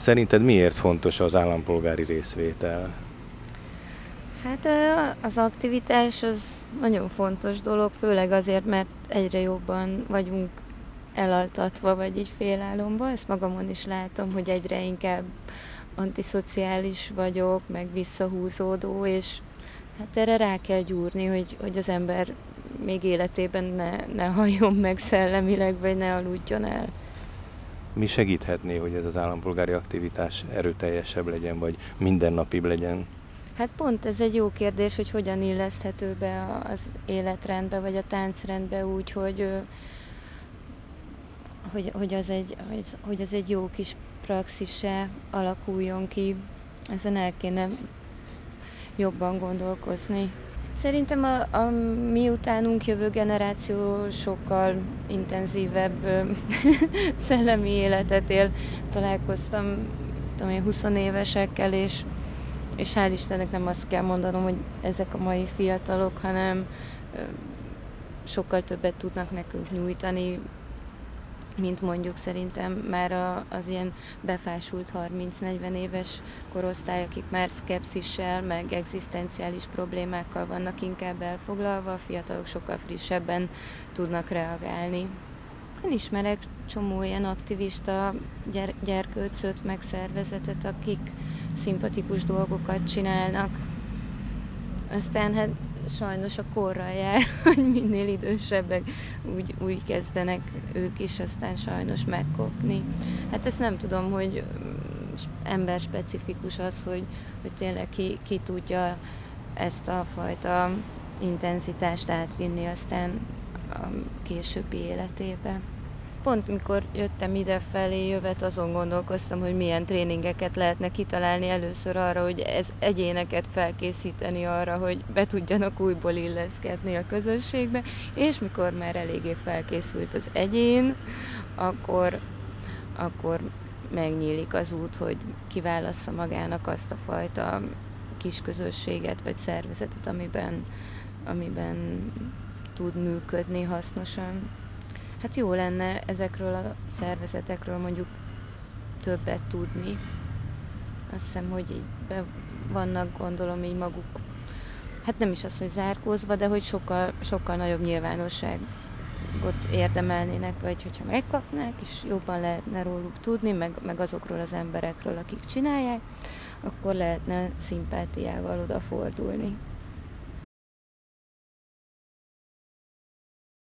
Szerinted miért fontos az állampolgári részvétel? Hát az aktivitás az nagyon fontos dolog, főleg azért, mert egyre jobban vagyunk elaltatva, vagy így félálomba. Ezt magamon is látom, hogy egyre inkább antiszociális vagyok, meg visszahúzódó, és hát erre rá kell gyúrni, hogy az ember még életében ne halljon meg szellemileg, vagy ne aludjon el. Mi segíthetné, hogy ez az állampolgári aktivitás erőteljesebb legyen, vagy mindennapibb legyen? Hát pont ez egy jó kérdés, hogy hogyan illeszthető be az életrendbe, vagy a táncrendbe úgy, hogy az egy jó kis praxissá alakuljon ki. Ezen el kéne jobban gondolkozni. Szerintem a miutánunk jövő generáció sokkal intenzívebb szellemi életet él. Találkoztam tudom én, 20 évesekkel, és hál' Istennek nem azt kell mondanom, hogy ezek a mai fiatalok, hanem sokkal többet tudnak nekünk nyújtani, mint mondjuk szerintem már az ilyen befásult 30-40 éves korosztály, akik már szkepszissel, meg egzisztenciális problémákkal vannak inkább elfoglalva, a fiatalok sokkal frissebben tudnak reagálni. Én ismerek csomó ilyen aktivista gyerkőcöt, meg szervezetet, akik szimpatikus dolgokat csinálnak. Aztán hát sajnos a korral jár, hogy minél idősebbek úgy kezdenek ők is aztán sajnos megkopni. Hát ezt nem tudom, hogy emberspecifikus az, hogy tényleg ki tudja ezt a fajta intenzitást átvinni aztán a későbbi életébe. Pont mikor jöttem idefelé, jövet, azon gondolkoztam, hogy milyen tréningeket lehetne kitalálni először arra, hogy ez egyéneket felkészíteni arra, hogy be tudjanak újból illeszkedni a közösségbe, és mikor már eléggé felkészült az egyén, akkor megnyílik az út, hogy kiválassza magának azt a fajta kis közösséget vagy szervezetet, amiben tud működni hasznosan. Hát jó lenne ezekről a szervezetekről mondjuk többet tudni. Azt hiszem, hogy így be vannak, gondolom így maguk, hát nem is az, hogy zárkózva, de hogy sokkal nagyobb nyilvánosságot érdemelnének, vagy hogyha megkapnák, és jobban lehetne róluk tudni, meg azokról az emberekről, akik csinálják, akkor lehetne szimpátiával odafordulni.